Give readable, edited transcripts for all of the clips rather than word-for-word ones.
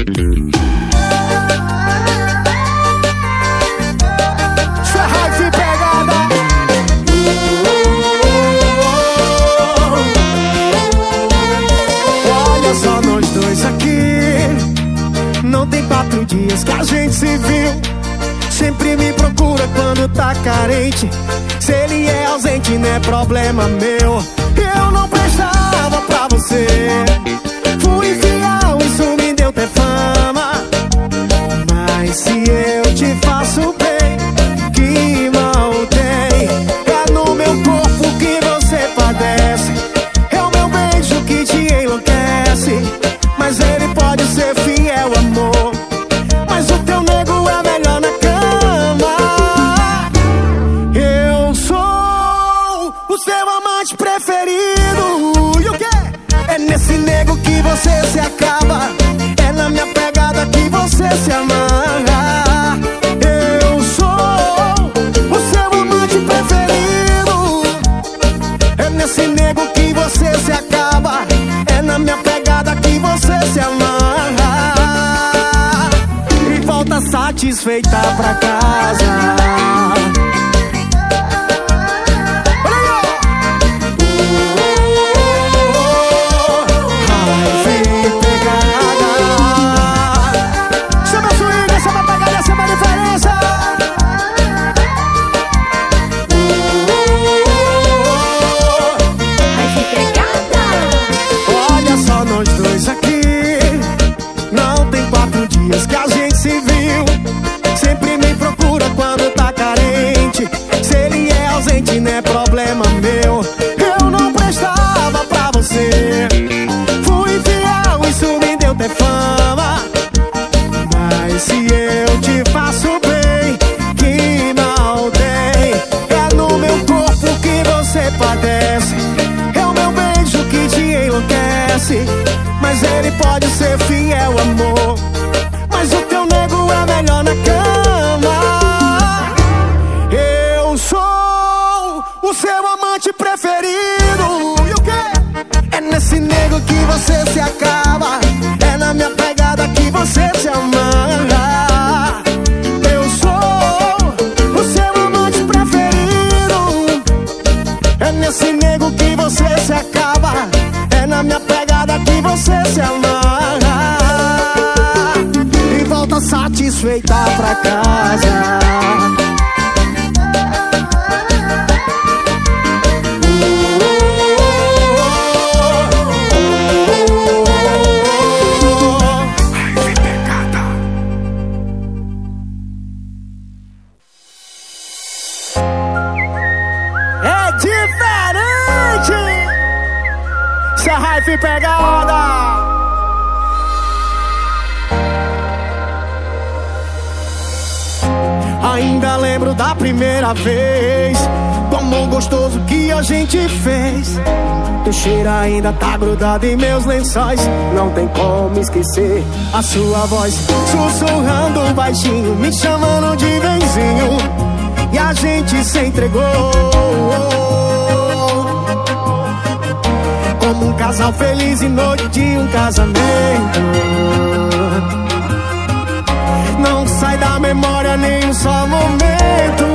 Dias que a gente se viu, sempre me procura quando tá carente. Se ele é ausente não é problema meu. Eu não prestava pra você, fui infiel, isso me deu até fama. Mas se eu te faço bem, que mal tem? É no meu corpo que você padece, é o meu beijo que te enlouquece. Mas ele pode ser fiel, amor, mas o teu nego é melhor na cama. Eu sou o seu amante preferido. E o quê? É nesse nego que você se acaba, é na minha pegada que você se amarra. Eu sou o seu amante preferido. É nesse nego que você se acaba, é na minha pegada que você se amarra. Volta satisfeita pra casa. Chama a swing, chama a pegada, chama a diferença. Olha só nós dois aqui, não tem 4 dias que a gente se viu, sempre me procura quando tá carente. Se ele é ausente não é problema meu. Eu não prestava pra você, fui infiel, isso me deu até fama. Mas se eu te faço bem, que mal tem? É no meu corpo que você padece, é o meu beijo que te enlouquece. Mas ele pode ser fiel, amor, mas o teu nego é melhor na cama. Eu sou o seu amante preferido. E o quê? É nesse nego que você se acaba, é na minha pegada que você se amarra. Eu sou o seu amante preferido. É nesse nego que você se acaba, é na minha pegada que você se amarra. E volta satisfeita pra casa. É diferente se a raiva pegada. Ainda lembro da primeira vez, do amor gostoso que a gente fez. Teu cheiro ainda tá grudado em meus lençóis, não tem como esquecer a sua voz, sussurrando baixinho, me chamando de benzinho. E a gente se entregou como um casal feliz em noite de um casamento. Não sai da memória nem um só momento.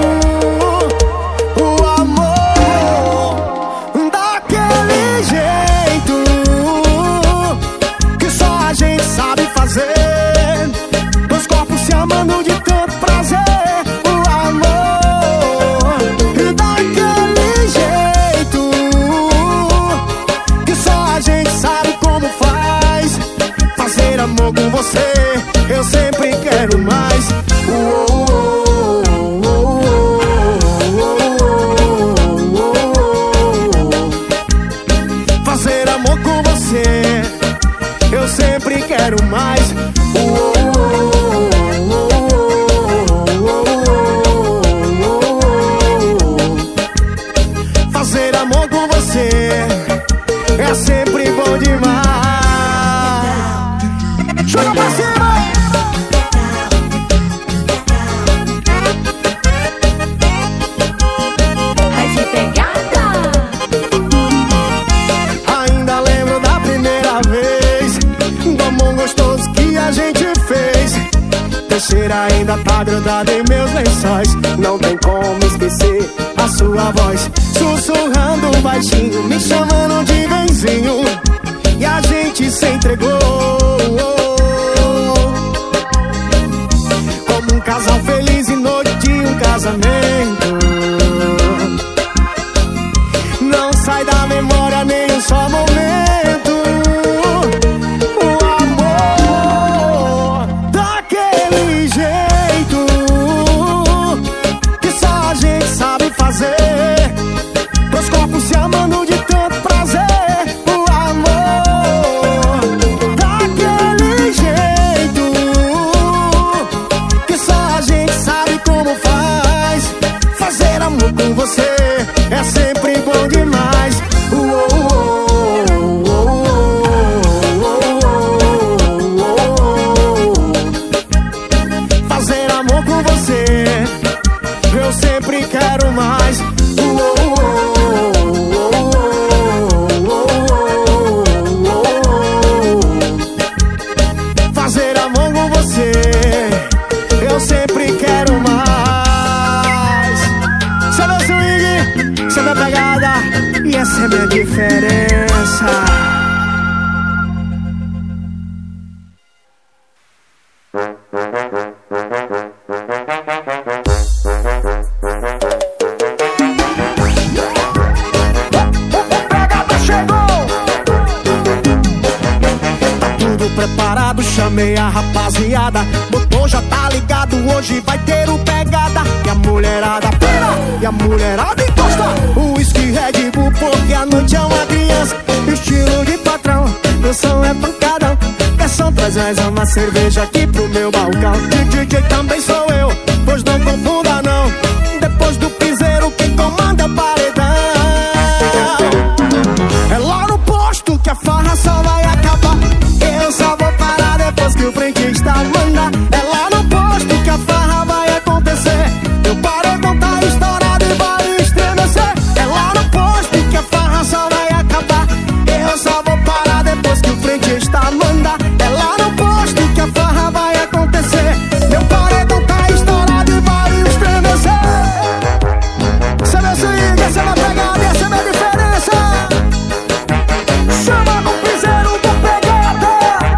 O amor daquele jeito que só a gente sabe fazer. Dois corpos se amando de tanto prazer. O amor daquele jeito que só a gente sabe como faz. Fazer amor com você eu sempre quero mais. Fazer amor com você eu sempre quero mais. Fazer amor com você é sempre bom demais. Joga pra cima! Ainda lembro da primeira vez, do amor gostoso que a gente fez. Terceira ainda tá grudada em meus lençóis. Não tem como esquecer a sua voz, sussurrando baixinho, me chamando de benzinho. E a gente se entregou como um casal feliz em noite de um casamento. Não sai da memória nem um só momento. O amor daquele jeito que só a gente sabe fazer. Dois corpos se amando de tanto prazer. O amor daquele jeito que só a gente sabe como faz. Fazer amor com você é sempre bom demais. Fazer amor com você eu sempre quero mais. Fazer amor com você eu sempre quero mais. Cê é meu swing, cê é minha pegada, e essa é minha diferença. Preparado, chamei a rapaziada, motor já tá ligado, hoje vai ter o pegada. E a mulherada pira, e a mulherada encosta. O whisky Red Bull, porque a noite é uma criança. Estilo de patrão, meu som é pancadão. Garçom, traz mais uma cerveja aqui pro meu balcão. E DJ também sou eu, pois não confunda não. Depois do piseiro, quem comanda é o paredão. É lá no posto que a farra só vai acabar. Eu só vou parar depois que o frentista mandar. É lá no posto que a farra vai acontecer. Meu paredão tá estourado e vai estremecer. É lá no posto que a farra só vai acabar. Eu só vou parar depois que o frentista mandar. É lá no posto que a farra vai acontecer. Meu paredão tá estourado e vai estremecer. Essa é meu swing, essa é minha pegada, essa é minha diferença. Chama no piseiro do pegada.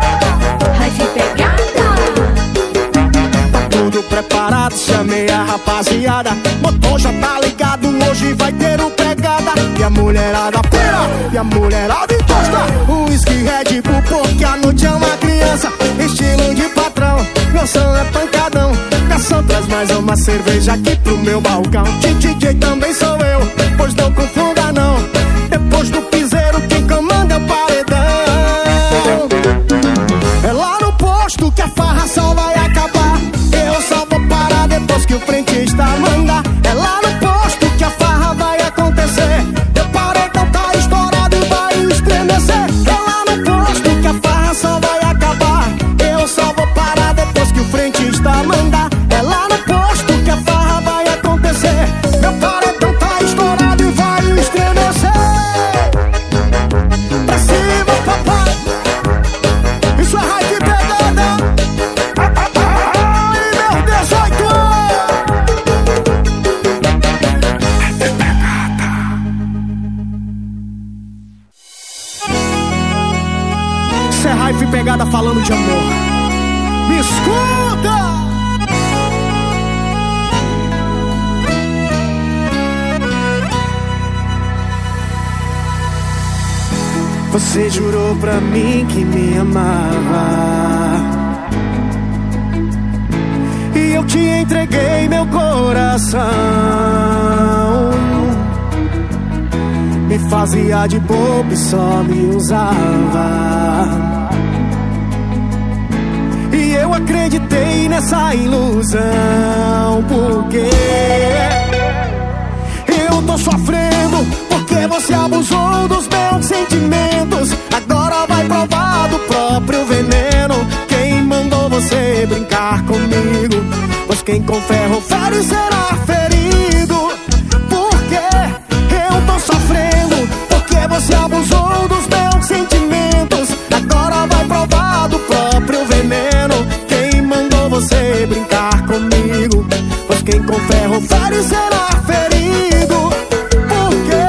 Tá tudo preparado, chamei a rapaziada, motor já tá ligado, hoje vai ter o pegada. E a mulherada pira, e a mulherada encosta. O whisky Red Bull, porque a noite é uma criança. Estilo de patrão, meu som é pancadão. Garçom, traz mais uma cerveja aqui pro meu balcão. DJ também sou eu, pois não confunda não. Depois do piseiro, quem comanda é o paredão. É lá no posto que a farra só vai acabar. Eu só vou parar depois que o frentista mandar. É lá no posto que a farra vai acontecer. Meu paredão tá estourado e vai estremecer. É lá no posto que a farra só vai acabar. Eu só vou parar depois que o frentista mandar. É lá no posto que a farra vai acontecer. Meu paredão tá estourado e vai estremecer. Pra cima, papai. Isso é hype pegada. Ai, meu 18 Isso é hype pegada falando de amor. Me escuta! Você jurou pra mim que me amava, e eu te entreguei meu coração. Me fazia de bobo e só me usava. E eu acreditei nessa ilusão, porque eu tô sofrendo, porque você abusou dos meus sentimentos. Agora vai provar do próprio veneno. Quem mandou você brincar comigo? Pois quem com ferro fere será ferido. Porque eu tô sofrendo, porque você abusou dos meus sentimentos. Agora vai provar do próprio veneno. quem com ferro fere será ferido. Por quê?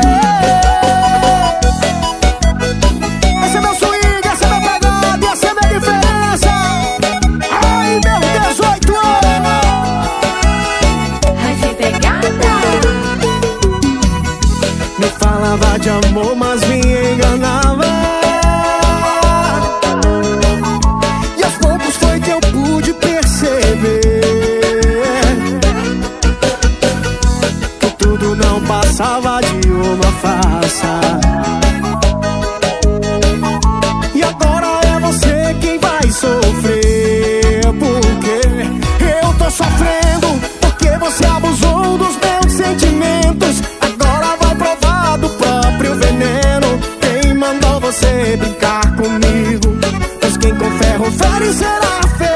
Esse é meu swing, essa é minha pegada, essa é minha diferença. Ai, meus 18 anos. Ai, que pegada. Me falava de amor, mas me enganava. E aos poucos foi que eu pude perceber que tudo não passava de uma farsa. E agora é você quem vai sofrer. Porque eu tô sofrendo, porque você abusou dos meus sentimentos. Agora vai provar do próprio veneno. Quem mandou você brincar comigo? Pois quem com ferro fere será ferido.